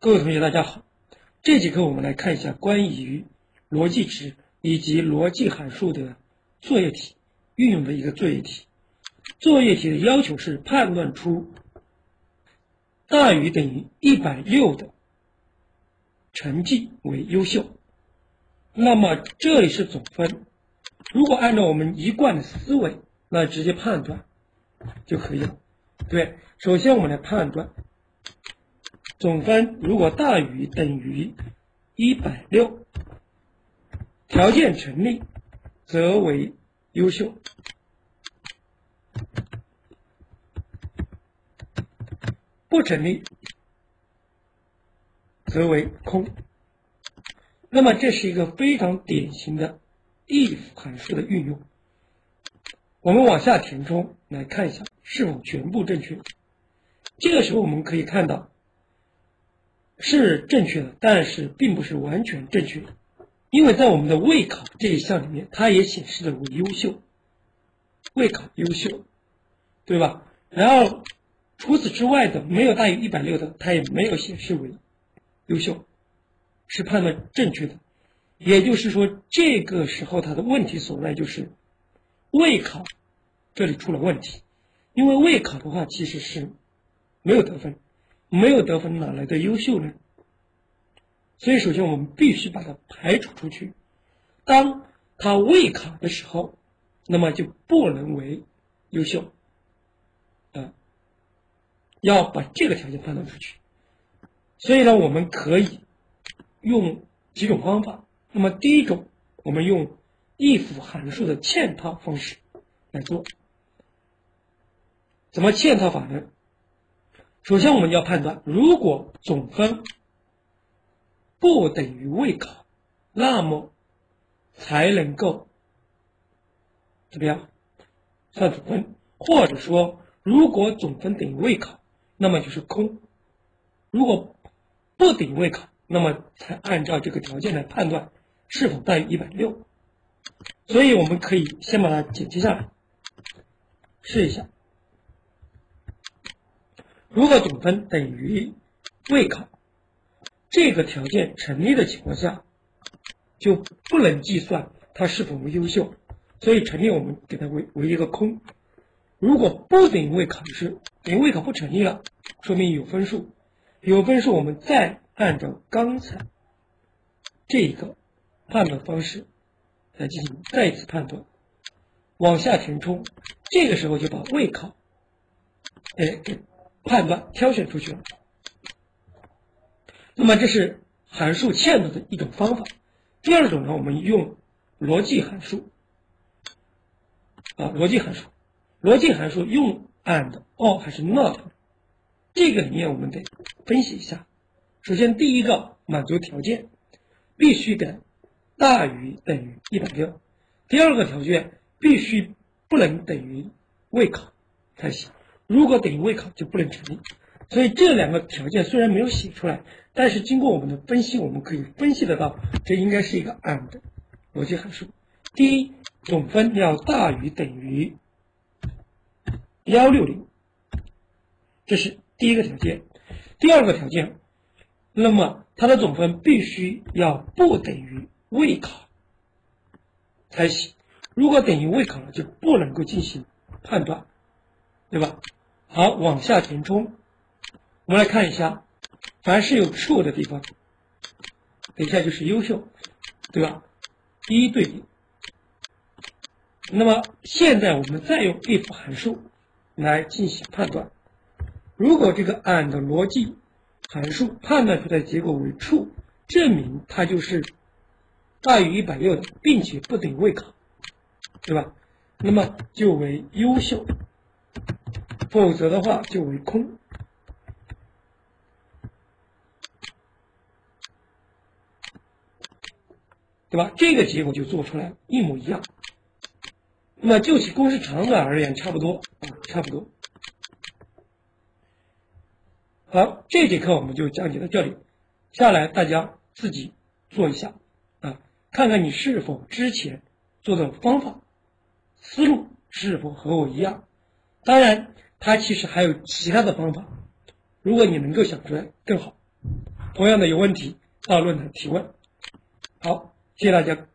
各位同学大家好，这节课我们来看一下关于逻辑值以及逻辑函数的作业题运用的一个作业题。作业题的要求是判断出大于等于160的成绩为优秀。那么这里是总分，如果按照我们一贯的思维，那直接判断就可以了。对，首先我们来判断总分如果大于等于160，条件成立则为优秀，不成立则为空。那么这是一个非常典型的 if 函数的运用。我们往下填充来看一下是否全部正确。这个时候我们可以看到是正确的，但是并不是完全正确的，因为在我们的未考这一项里面，它也显示了为优秀，未考优秀，对吧？然后除此之外的没有大于160的，它也没有显示为优秀，是判断正确的。也就是说，这个时候它的问题所在就是未考这里出了问题，因为未考的话其实是没有得分，没有得分哪来的优秀呢？所以首先我们必须把它排除出去。当它未考的时候，那么就不能为优秀，要把这个条件判断出去。所以呢，我们可以用几种方法。那么第一种，我们用if 函数的嵌套方式来做。怎么嵌套法呢？首先我们要判断，如果总分不等于未考，那么才能够怎么样算总分，或者说如果总分等于未考，那么就是空。如果不等于未考，那么才按照这个条件来判断是否大于160。所以我们可以先把它剪辑下来试一下。如果总分等于未考，这个条件成立的情况下，就不能计算它是否为优秀，所以成立我们给它为一个空。如果不等于未考的是等于未考不成立了，说明有分数，有分数我们再按照刚才这一个判断方式来进行再一次判断，往下填充，这个时候就把未考给判断挑选出去了。那么这是函数嵌套的一种方法。第二种呢，我们用逻辑函数逻辑函数用 and or 还是 not， 这个里面我们得分析一下。首先第一个满足条件必须得大于等于160，第二个条件必须不能等于未考才行，如果等于未考就不能成立。所以这两个条件虽然没有写出来，但是经过我们的分析，我们可以分析得到这应该是一个 and 逻辑函数。第一，总分要大于等于160，这是第一个条件。第二个条件，那么它的总分必须要不等于未考才行，如果等于未考了就不能够进行判断，对吧？好，往下填充，我们来看一下，凡是有 true 的地方，等一下就是优秀，对吧？一一对比。那么现在我们再用 if 函数来进行判断，如果这个 and 逻辑函数判断出来的结果为 true， 证明它就是大于160的，并且不等于未考，对吧？那么就为优秀，否则的话就为空。对吧？这个结果就做出来一模一样。那么就其公式长短而言，差不多。好，这节课我们就讲解到这里，下来大家自己做一下看看你是否之前做的方法思路是否和我一样。当然，它其实还有其他的方法，如果你能够想出来更好。 同样的有问题到论坛提问。好，谢谢大家。